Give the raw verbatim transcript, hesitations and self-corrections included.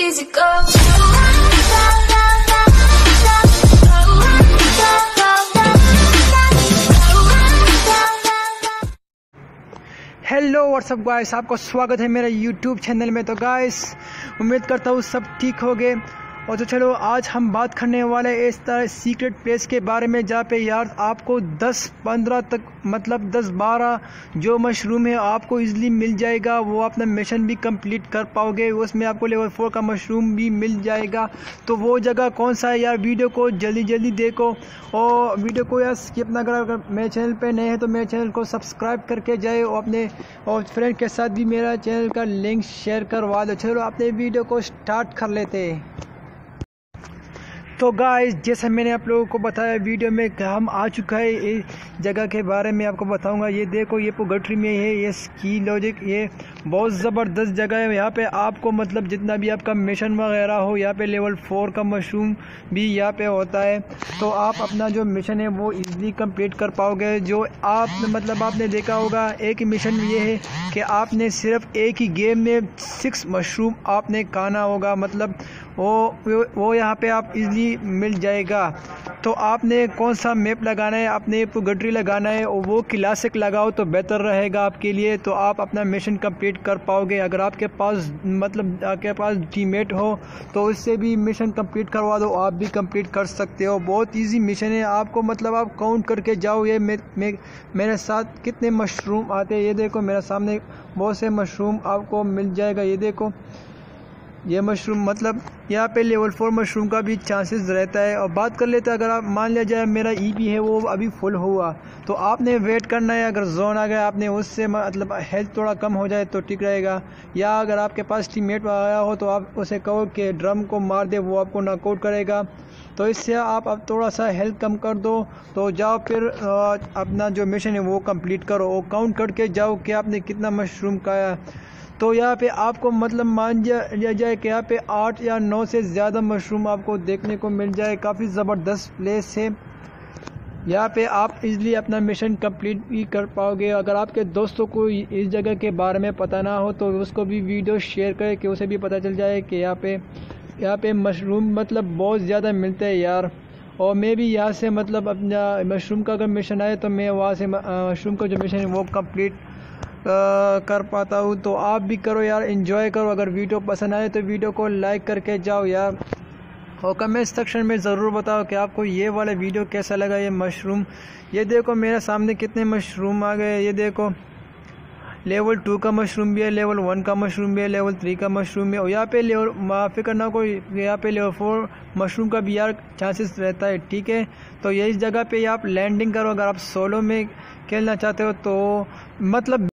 easy go. Hello what's up guys, आपका स्वागत है मेरे यूट्यूब चैनल में। तो गाइस उम्मीद करता हूँ सब ठीक हो गए। और तो चलो आज हम बात करने वाले इस तरह सीक्रेट प्लेस के बारे में जहाँ पे यार आपको दस पंद्रह तक मतलब दस बारह जो मशरूम है आपको इजीली मिल जाएगा। वो अपना मिशन भी कंप्लीट कर पाओगे, उसमें आपको लेवल फोर का मशरूम भी मिल जाएगा। तो वो जगह कौन सा है यार, वीडियो को जल्दी जल्दी देखो और वीडियो को यार स्किप ना करो। अगर मेरे चैनल पे नए हैं तो मेरे चैनल को सब्सक्राइब करके जाए और अपने और फ्रेंड के साथ भी मेरा चैनल का लिंक शेयर करवा दो। चलो अपने वीडियो को स्टार्ट कर लेते हैं। तो गाइस जैसा मैंने आप लोगों को बताया वीडियो में कि हम आ चुका है ये जगह के बारे में आपको बताऊंगा। ये देखो ये पोगट्री में है, ये स्की लॉजिक, ये बहुत ज़बरदस्त जगह है। यहाँ पे आपको मतलब जितना भी आपका मिशन वगैरह हो, यहाँ पे लेवल फोर का मशरूम भी यहाँ पे होता है। तो आप अपना जो मिशन है वो इजीली कंप्लीट कर पाओगे। जो आप मतलब आपने देखा होगा एक मिशन ये है कि आपने सिर्फ एक ही गेम में सिक्स मशरूम आपने खाना होगा, मतलब वो वो यहाँ पे आप इजीली मिल जाएगा। तो आपने कौन सा मैप लगाना है, आपने पोगट्री लगाना है और वो क्लासिक लगाओ तो बेहतर रहेगा आपके लिए। तो आप अपना मिशन कंप्लीट कर पाओगे। अगर आपके पास मतलब आपके पास टीममेट हो तो उससे भी मिशन कंप्लीट करवा दो, आप भी कंप्लीट कर सकते हो। बहुत इजी मिशन है, आपको मतलब आप काउंट करके जाओ ये मे, मे, मेरे साथ कितने मशरूम आते हैं। ये देखो मेरे सामने बहुत से मशरूम आपको मिल जाएगा। ये देखो ये मशरूम मतलब यहाँ पे लेवल फोर मशरूम का भी चांसेस रहता है। और बात कर लेते हैं, अगर आप मान लिया जाए मेरा ई पी है वो अभी फुल हुआ तो आपने वेट करना है। अगर जोन आ गया आपने उससे मतलब हेल्थ थोड़ा कम हो जाए तो ठीक रहेगा। या अगर आपके पास टीममेट आया हो तो आप उसे कहो कि ड्रम को मार दे, वो आपको नॉकआउट करेगा। तो इससे आप अब थोड़ा सा हेल्थ कम कर दो तो जाओ फिर अपना जो मिशन है वो कंप्लीट करो और काउंट करके जाओ कि आपने कितना मशरूम खाया। तो यहाँ पे आपको मतलब मान लिया जाए कि यहाँ पे आठ या नौ से ज़्यादा मशरूम आपको देखने को मिल जाए। काफ़ी ज़बरदस्त प्लेस है, यहाँ पे आप इजीली अपना मिशन कंप्लीट भी कर पाओगे। अगर आपके दोस्तों को इस जगह के बारे में पता ना हो तो उसको भी वीडियो शेयर करें कि उसे भी पता चल जाए कि यहाँ पे यहाँ पे मशरूम मतलब बहुत ज़्यादा मिलते हैं यार। और मैं भी यहाँ से मतलब अपना मशरूम का अगर मिशन आए तो मैं वहाँ से मशरूम का जो मिशन है वो कंप्लीट आ, कर पाता हूँ। तो आप भी करो यार, एंजॉय करो। अगर वीडियो पसंद आए तो वीडियो को लाइक करके जाओ यार, और कमेंट सेक्शन में ज़रूर बताओ कि आपको ये वाला वीडियो कैसा लगा। ये मशरूम ये देखो मेरे सामने कितने मशरूम आ गए। ये देखो लेवल टू का मशरूम भी है, लेवल वन का मशरूम भी है, लेवल थ्री का मशरूम भी है। और यहाँ पे लेवल माफ़ी करना कोई यहाँ पे लेवल फोर मशरूम का भी यार चांसेस रहता है, ठीक है। तो ये इस जगह पे आप लैंडिंग करो। अगर आप सोलो में खेलना चाहते हो तो मतलब